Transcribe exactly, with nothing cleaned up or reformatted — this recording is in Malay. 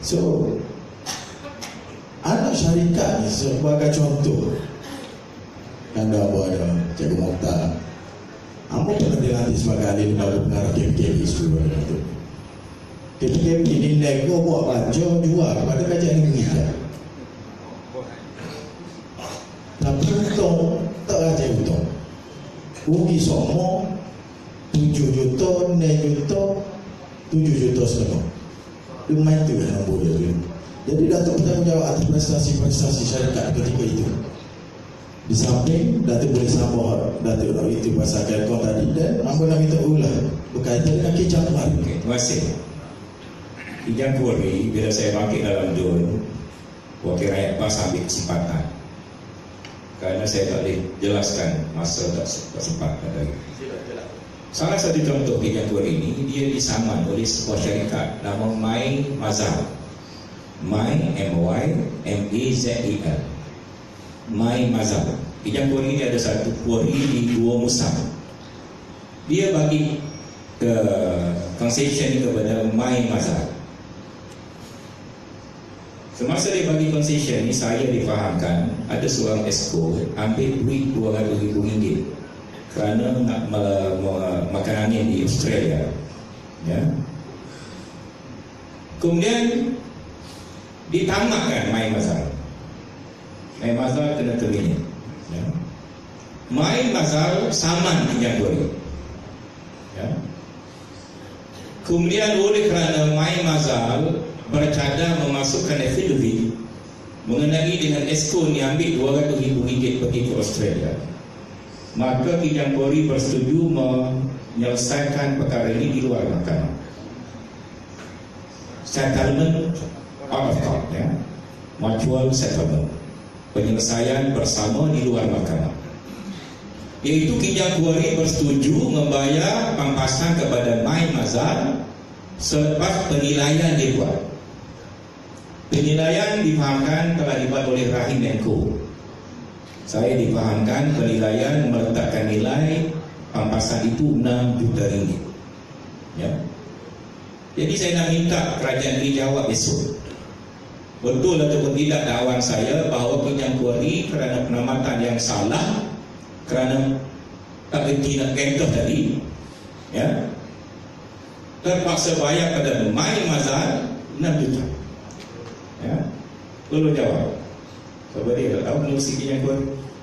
So anak syarikat ni sebagai contoh, anda buat ada Cikgu Mokhtar, apa pernah dilantik sebagai ahli lembaga pengarah K P K B seluruh itu. K P K B ni nego buat baca jual kepada kajian negeri je. Tapi untung tak raja untung. Rugi semua tujuh juta, enam juta, tujuh juta setengah. Dia main tu yang nombor dia tu. Jadi Datuk bertanggungjawab atas prestasi-prestasi syarikat ketika itu. Di samping Datuk boleh sambung Datuk nak itu pasal Kelkon tadi, dan apa nak minta ulah berkaitan dengan Kijang Kuari. Okay, terima kasih. Kijang Kuari, bila saya bangkit dalam D U N, wakil rakyat PAS ambil kesempatan, kerana saya tak boleh jelaskan masa tak, tak sempat tadi. Salah satu contoh Kijang Kuari ini, dia disaman oleh sebuah syarikat nama My Mazal. My M Y M A Z E L. My Mazal. Kijang Kuari ini ada satu kuari di Dua Musang. Dia bagi ke concession kepada My Mazal. Semasa dia bagi concession ni, saya difahamkan ada seorang esko ambil duit dua ratus ribu ringgit kerana nak makan angin di Australia, ya. Kemudian ditamakkan My Mazal. My Mazal kena terminate, ya. My Mazal saman Kijang Kuari, ya. Kemudian oleh kerana My Mazal bercadang memasukkan affidavit mengenai dengan esko ni ambil dua ratus ribu ringgit pergi ke Australia, maka Kijang Kuari bersetuju menyelesaikan perkara ini di luar mahkamah. Settlement out of court, ya. Mutual settlement, penyelesaian bersama di luar mahkamah. Iaitu Kijang Kuari bersetuju membayar pampasan kepada My Mazal selepas penilaian dia buat. Penilaian difahamkan telah dibuat oleh Rahim dan Co. Saya difahamkan penilaian meletakkan nilai pampasan itu enam juta ringgit, ya. Jadi saya nak minta kerajaan negeri jawab besok, betul atau tidak dakwaan saya bahawa Kijang Kuari kerana penamatan yang salah, kerana tak berhenti nak gangkah tadi, ya, terpaksa bayar pada My Mazal enam juta, ya. Perlu jawab. Sebab dia tak tahu menurut Kijang Kuari.